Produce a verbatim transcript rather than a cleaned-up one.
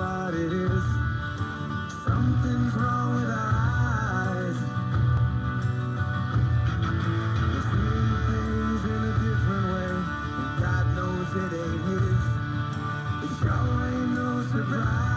what it is. Something's wrong with our eyes. We're seeing things in a different way, and God knows it ain't his. It sure ain't no surprise.